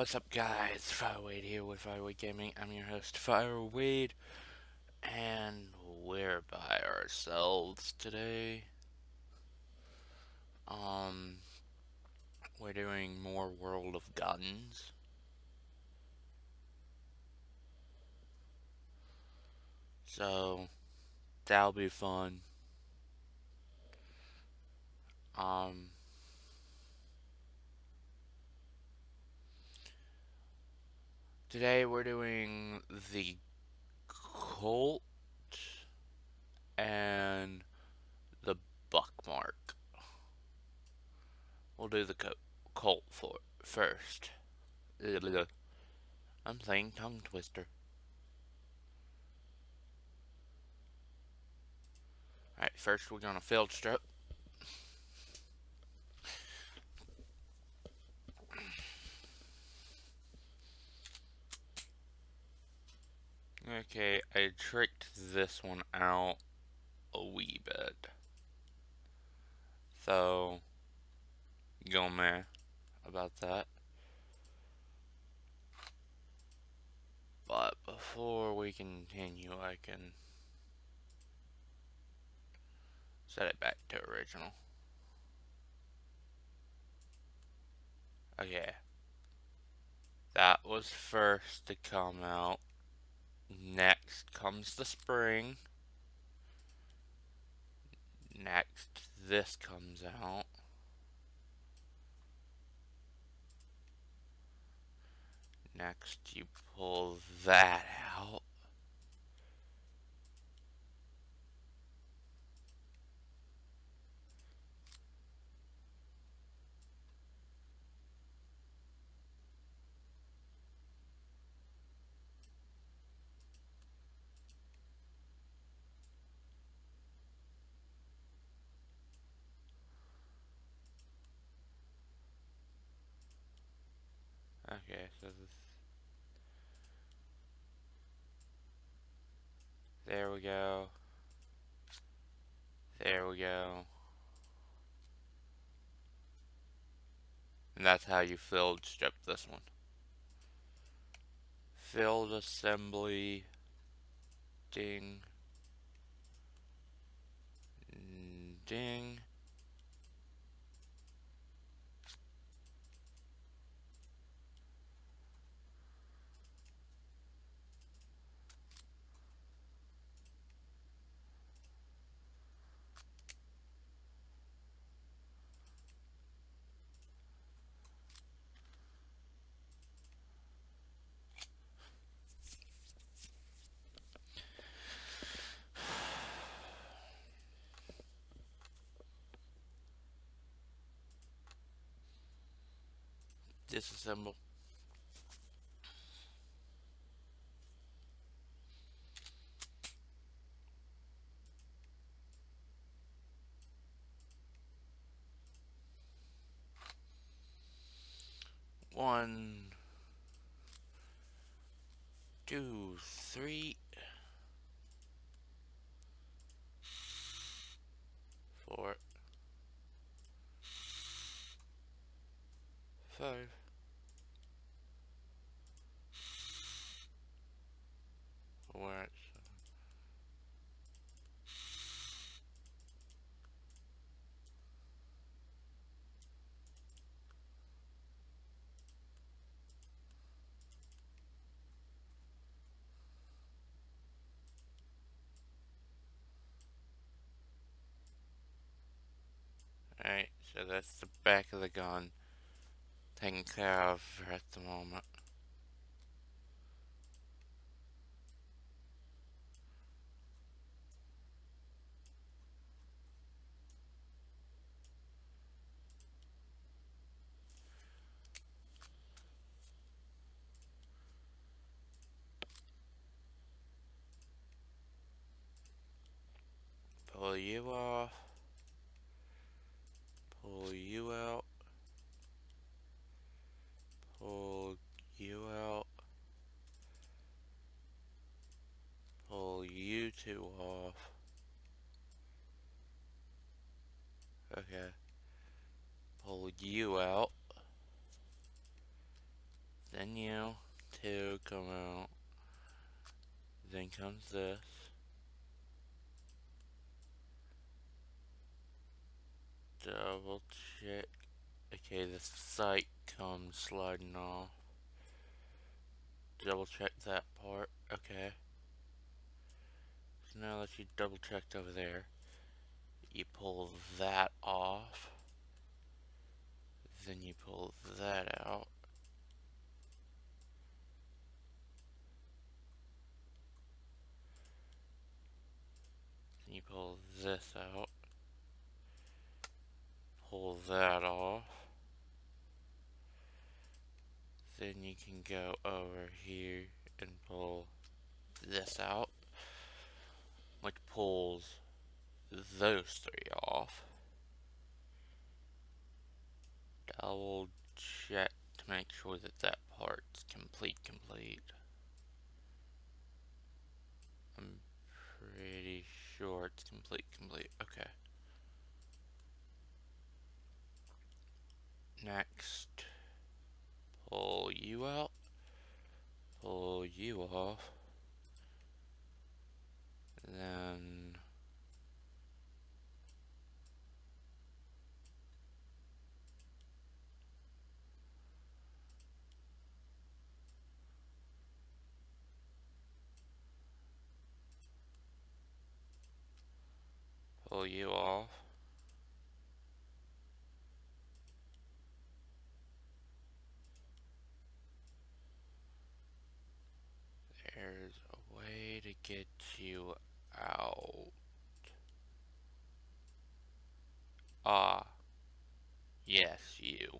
What's up, guys? Fireweed here with Fireweed Gaming. I'm your host, Fireweed, and we're by ourselves today. Um, we're doing more World of Guns. So, that'll be fun. Um, Today we're doing the Colt and the Buckmark. We'll do the Colt first. I'm saying tongue twister. Alright, first we're gonna field strip. Okay, I tricked this one out a wee bit. So, go meh about that. But before we continue, I can set it back to original. Okay. That was first to come out. Next comes the spring. Next, this comes out. Next, you pull that out. Okay, so there we go. There we go. And that's how you field strip this one. Field assembly. Ding. Ding. Disassemble. One, two, three, four, five, four. Alright, so that's the back of the gun taken care of at the moment. Pull you off. Pull you out. Pull you out. Pull you two off. Okay. Pull you out. then you two come out, then comes this, double check, okay, the sight comes sliding off, double check that part, okay, so now that you double checked over there, you pull that off, then you pull that out, then you pull this out, pull that off, then you can go over here and pull this out, which pulls those three off. Double check to make sure that that part's complete. I'm pretty sure it's complete. Okay. Next, pull you out, pull you off, then pull you off. There's a way to get you out. Ah, yes, you.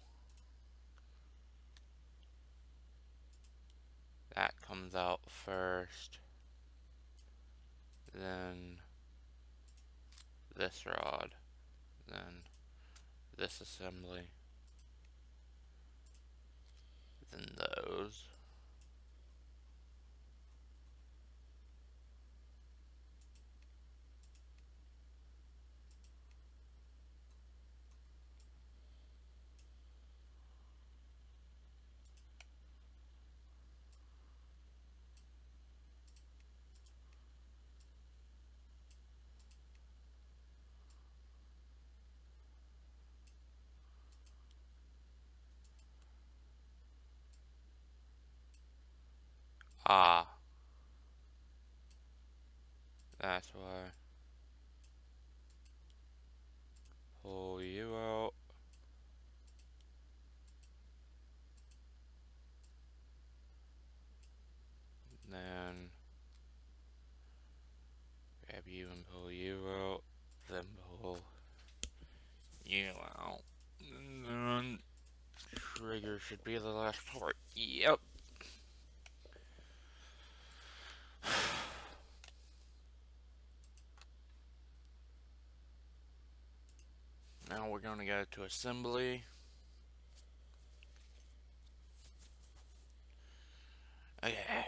That comes out first. Then this rod. Then this assembly. Then those. Ah, that's why. Pull you out. Then grab you and pull you out. Then pull you out. And then trigger should be the last part. Yep. Now we're going to go to assembly. Okay.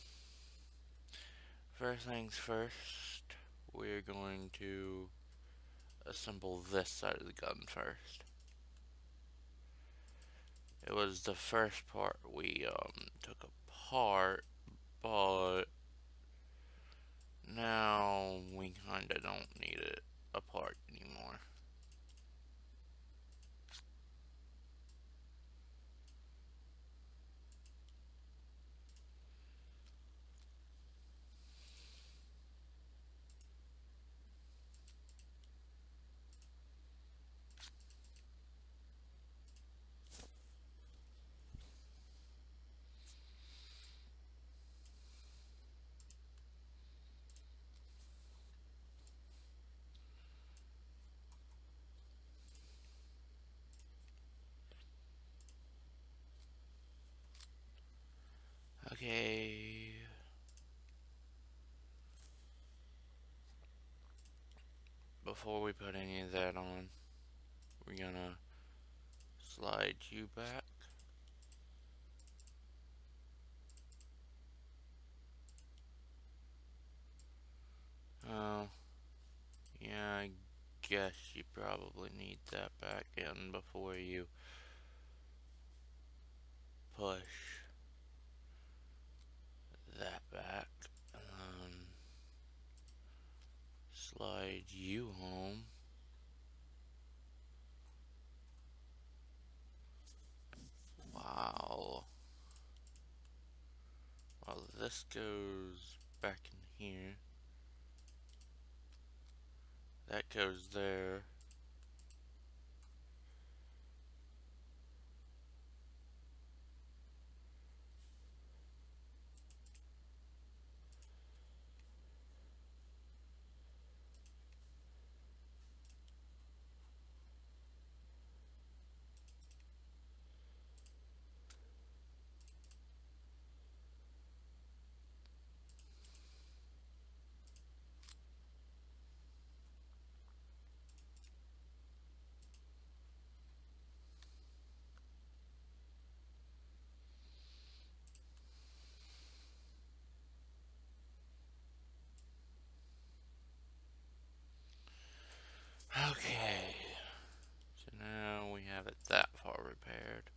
First things first, we're going to assemble this side of the gun first. It was the first part we took apart, but now we kinda don't need it apart anymore. Okay. Before we put any of that on, we're gonna slide you back. Oh, yeah, I guess you probably need that back in before you push. slide you home. Wow. Well, this goes back in here. That goes there. Okay. So now we have it that far repaired.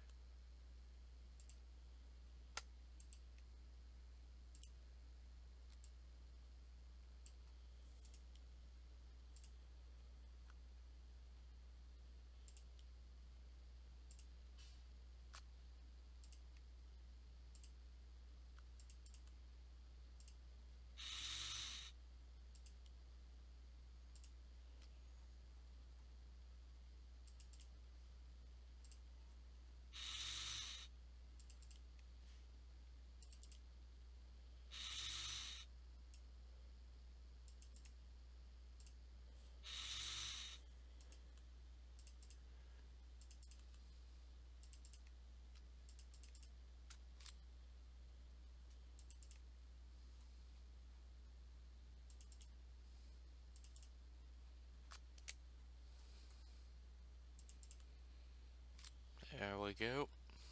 There we go.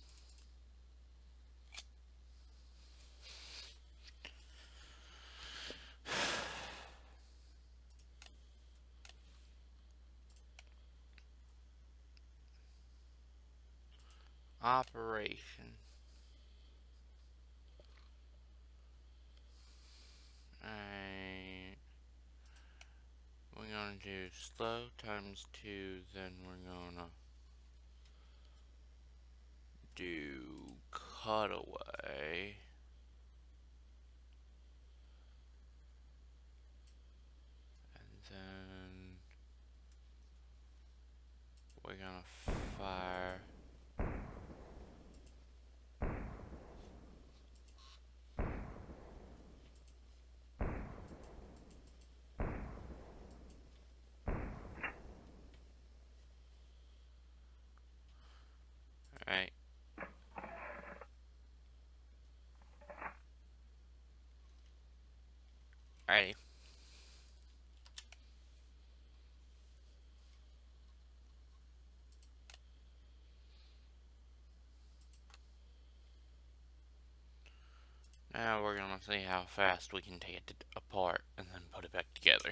Operation. Alright. We're gonna do slow times 2, then we're gonna do cutaway. And then we're gonna fire. Alright. Alrighty. Now we're gonna see how fast we can take it apart and then put it back together.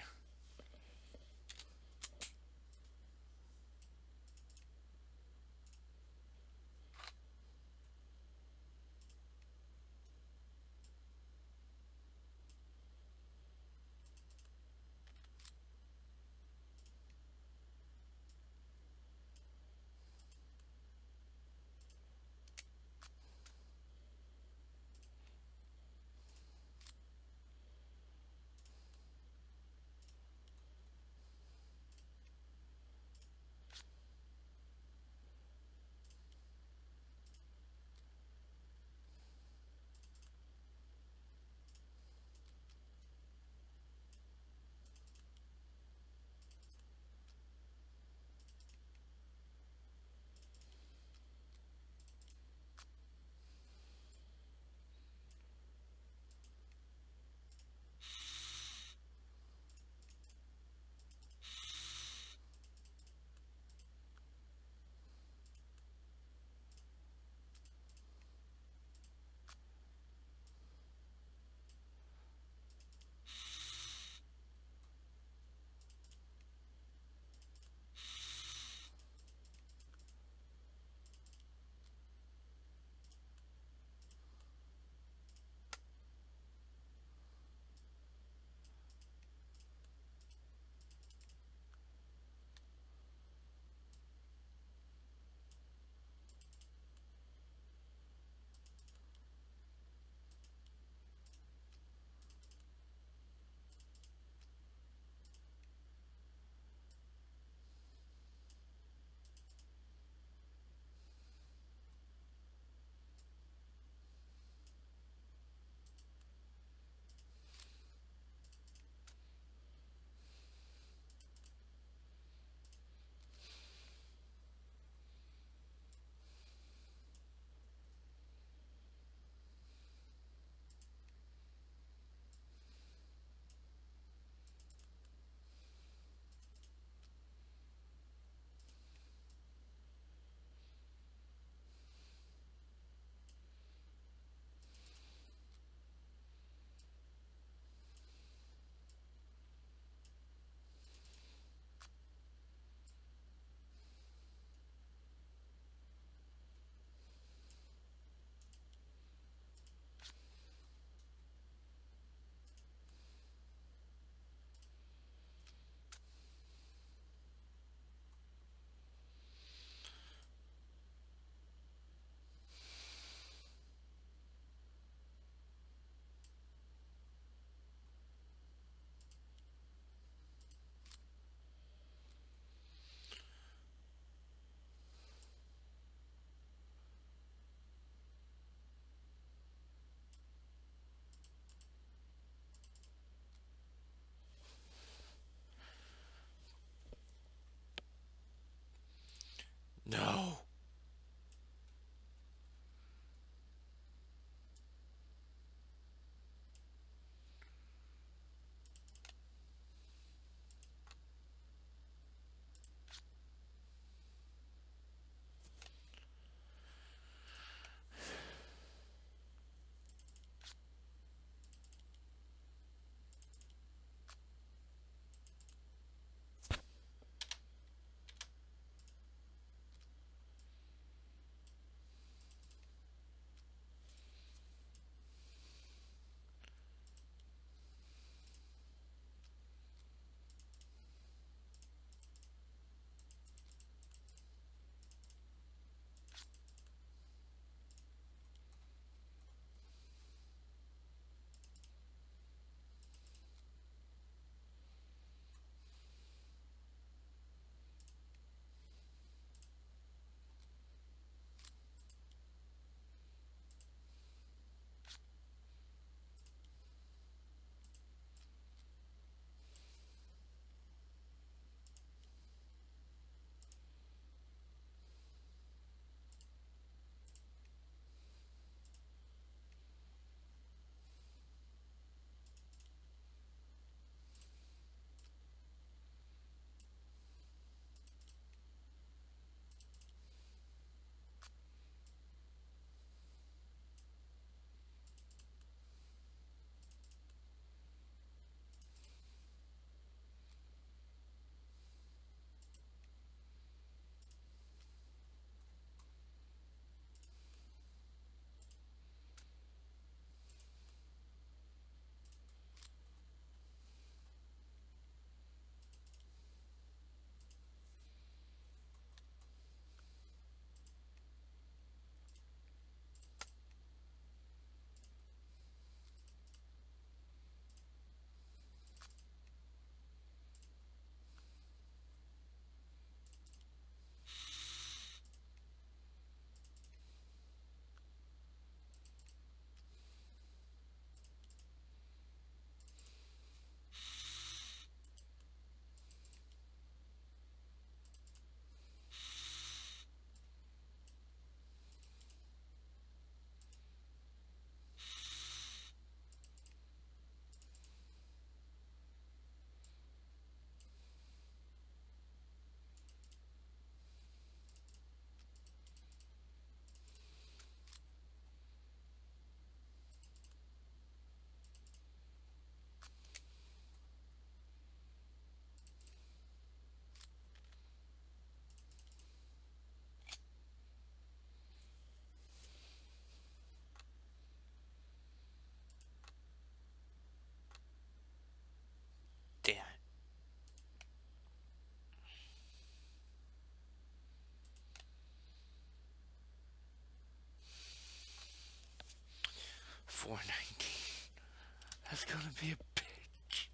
419. That's gonna be a bitch.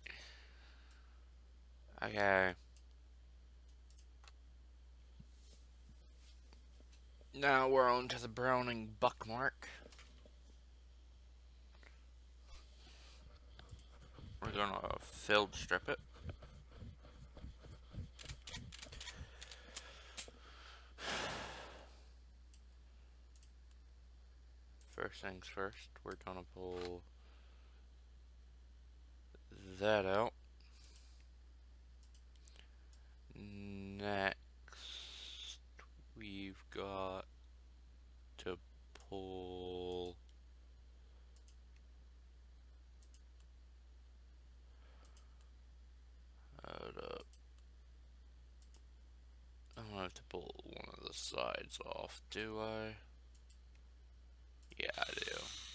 Okay. Now we're on to the Browning Buckmark. We're gonna field strip it. First things first, we're gonna pull that out. Next, we've got to pull up. I'm gonna have to pull one of the sides off, do I? Yeah, I do.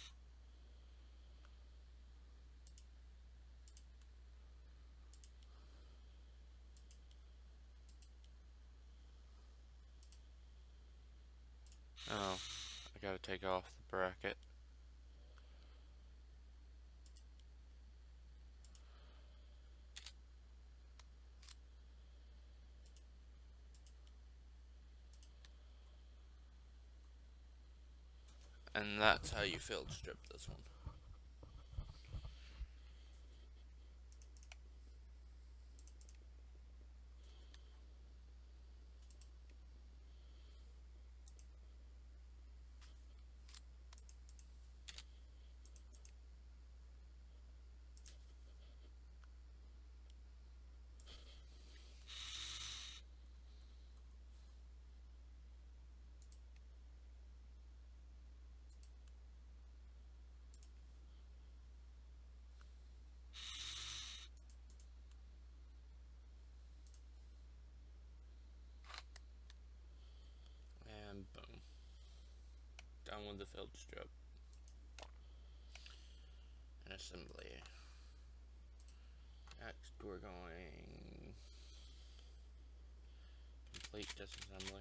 Oh, I gotta take off the bracket. And that's how you field strip this one. And boom. Done with the field strip. And assembly. Next we're going complete disassembly.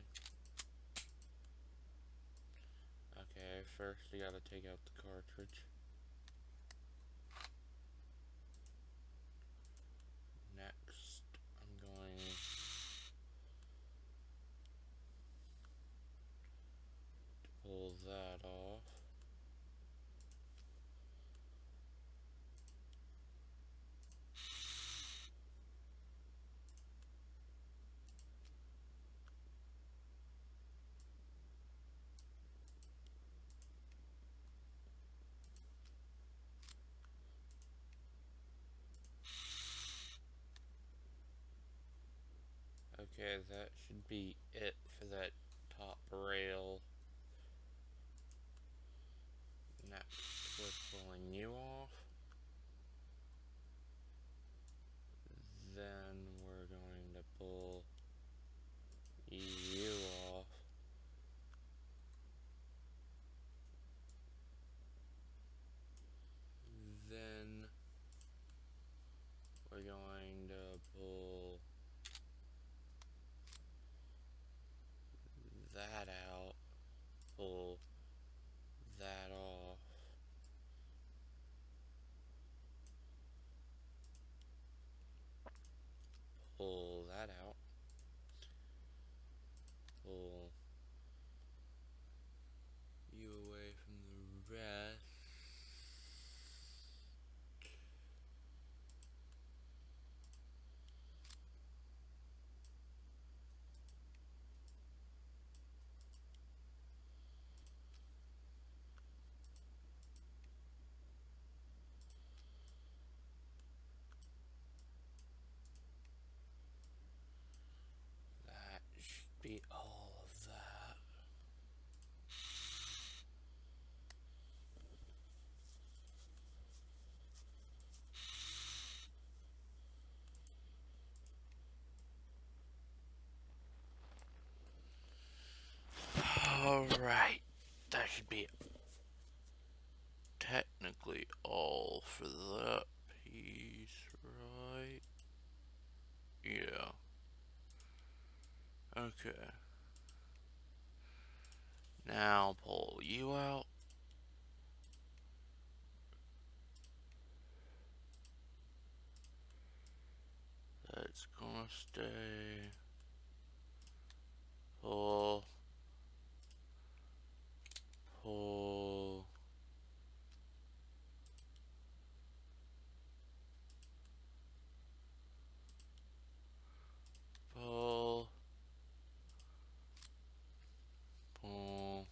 Okay, first you gotta take out the cartridge. Next, I'm going to pull that off. Okay, that should be it for that top rail. Next, we're pulling you off. Then we're going to pull you off. Then we're going to pull that out, pull that off, pull that out, pull you away from the rest. That should be all of that. Alright, that should be technically all for that piece, right? Yeah. Okay. Now pull you out. it's gonna stay. Pull. Pull. Pull. Pull.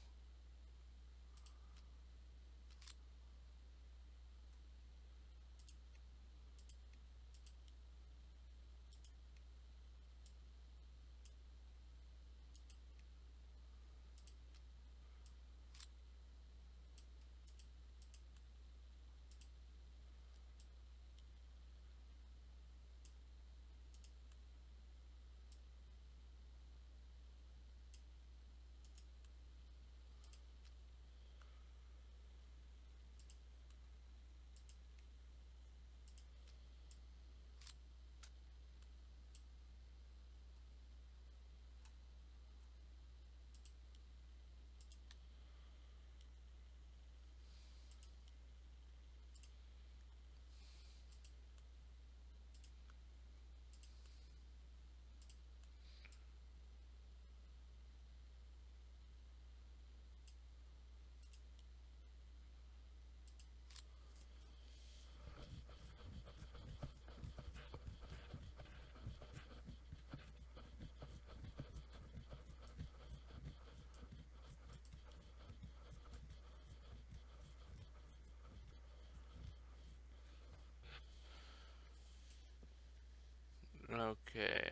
Okay,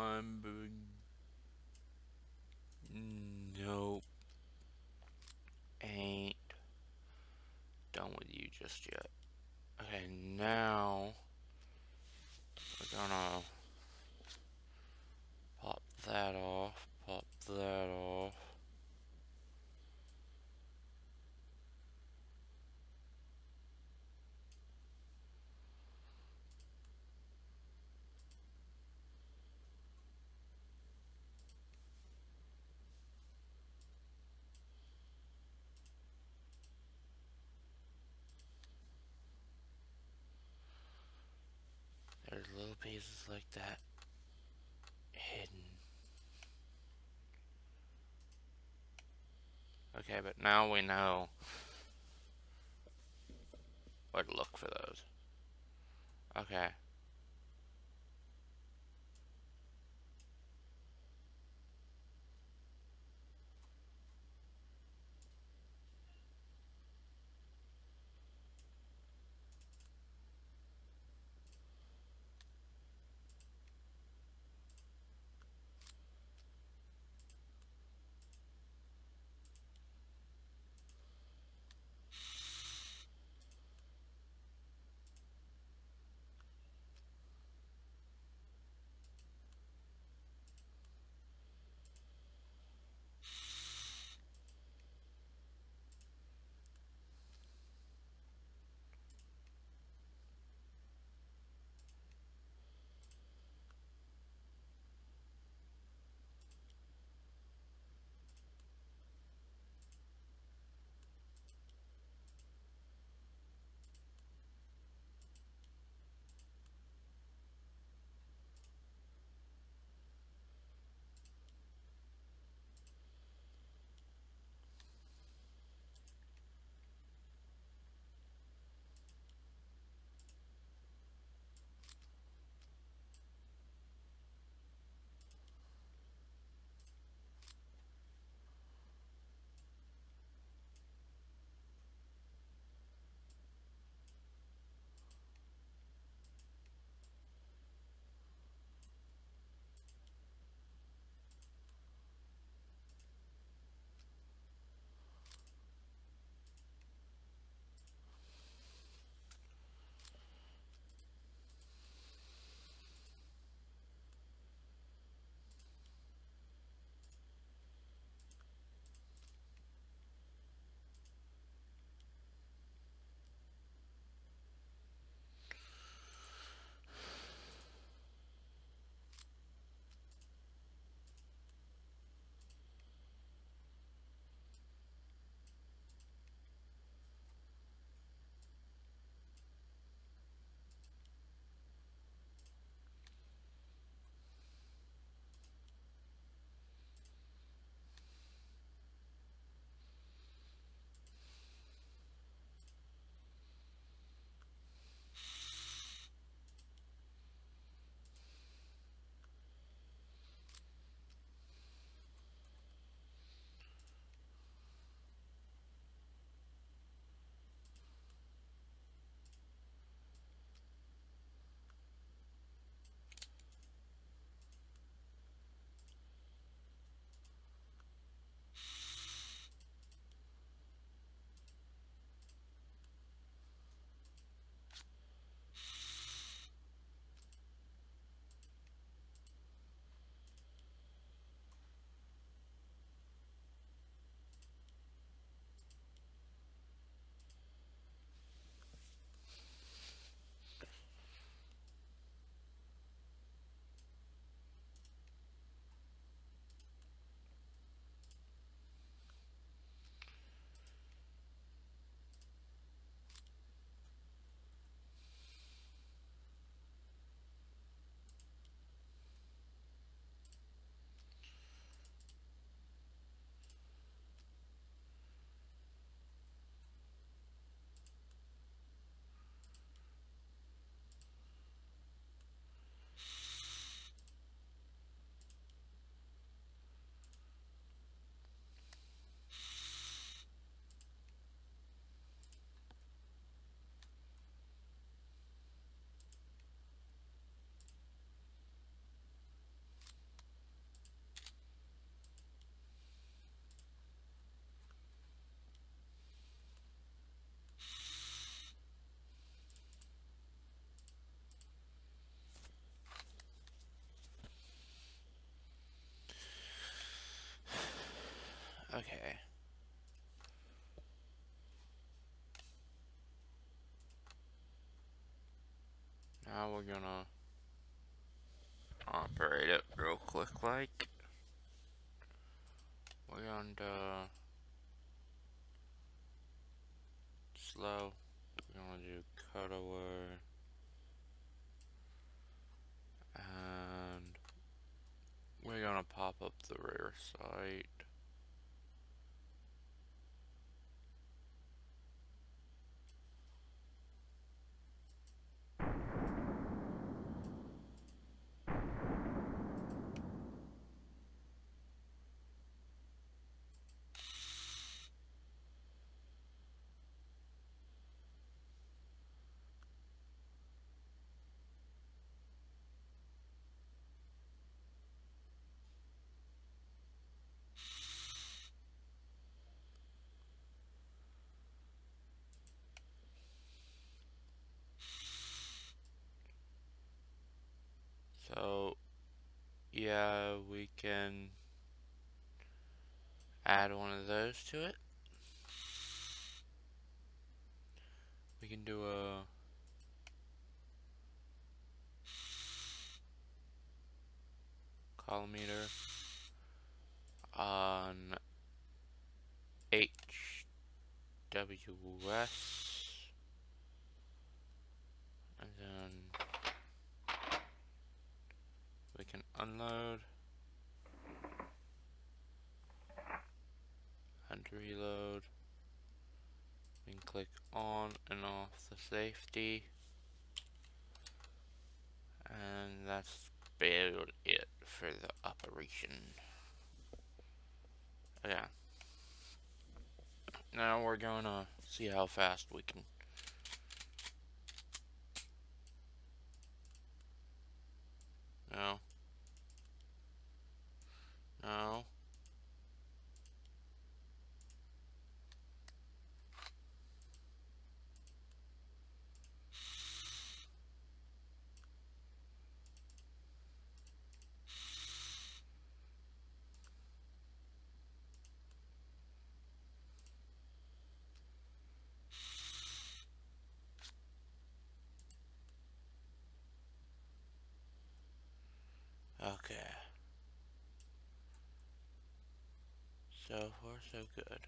nope, ain't done with you just yet. Okay, now we're gonna pop that off, pop that off. There's little pieces like that hidden. Okay, but now we know where to look for those. Okay. Now we're gonna operate it real quick like. We're gonna slow. We're gonna do cutaway. And we're gonna pop up the rear sight. So yeah, we can add one of those to it. We can do a collimator on HWS, and then we can unload and reload. We can click on and off the safety, and that's about it for the operation. Yeah. Now we're gonna see how fast we can. No. No. Okay. So far, so good.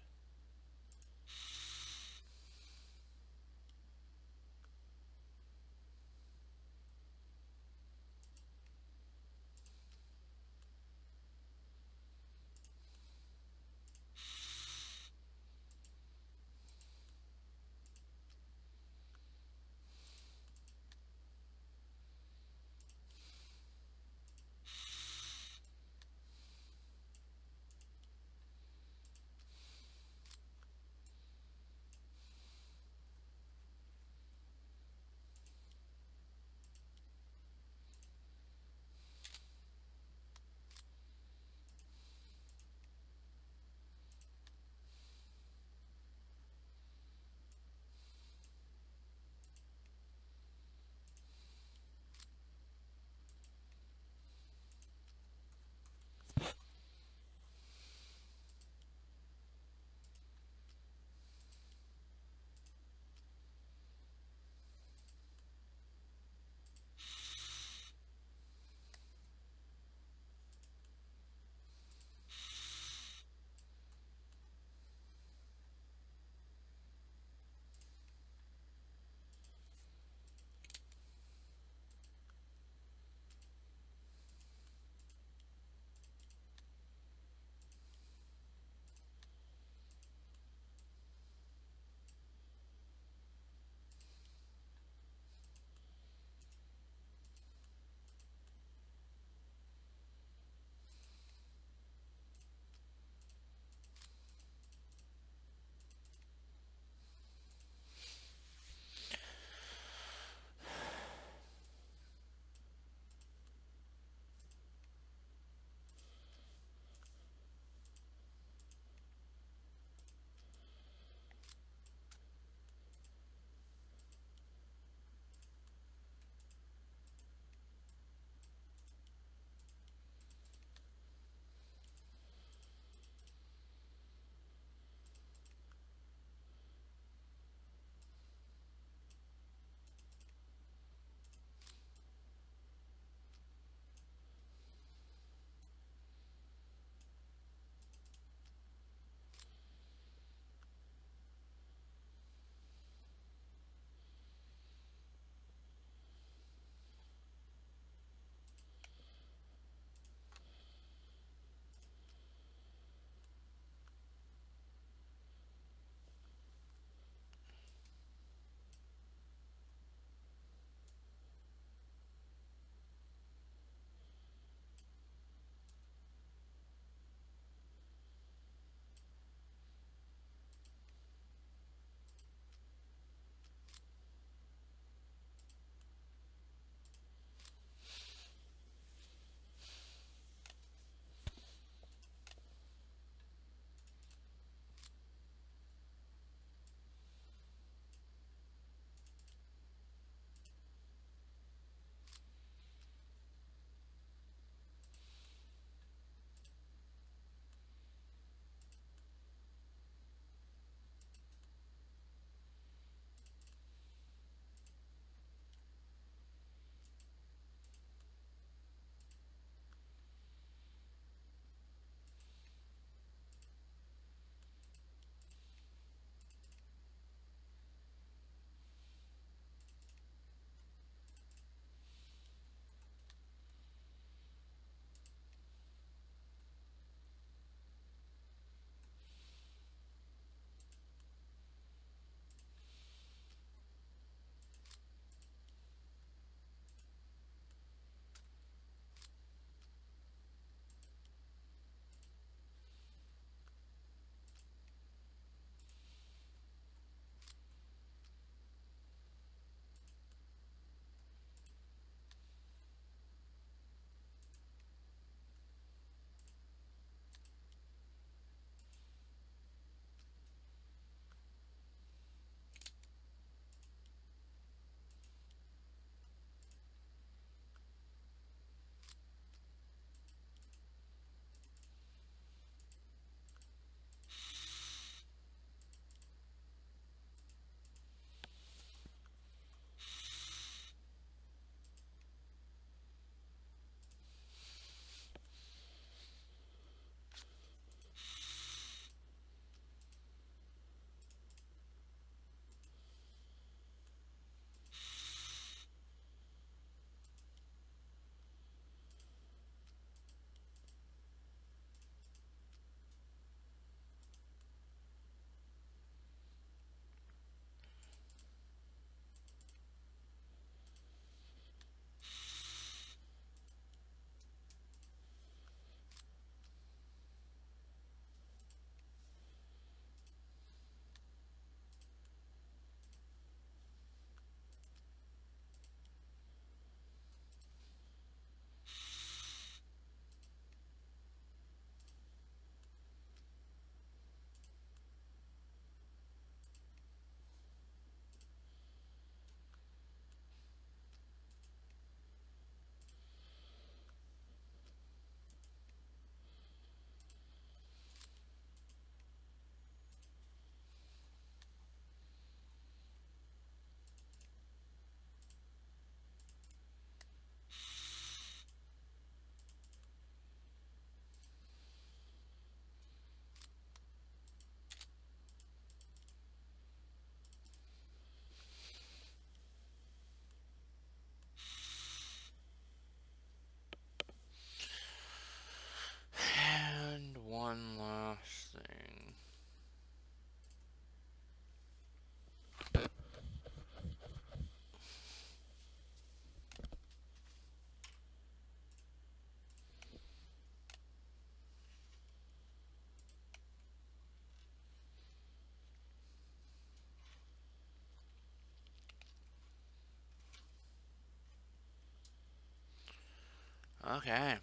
Okay.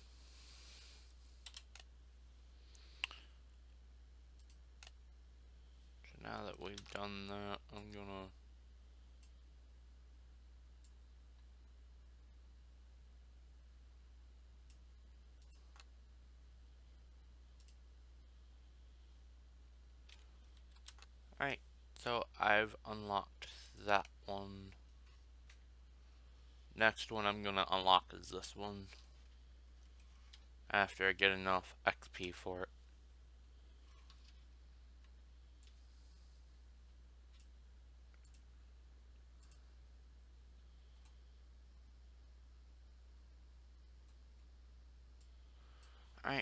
So now that we've done that, I'm gonna... Alright, so I've unlocked that one. Next one I'm gonna unlock is this one. After I get enough XP for it. Alright.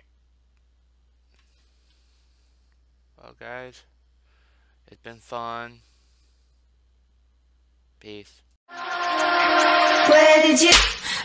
Well, guys, it's been fun. Peace. Where did you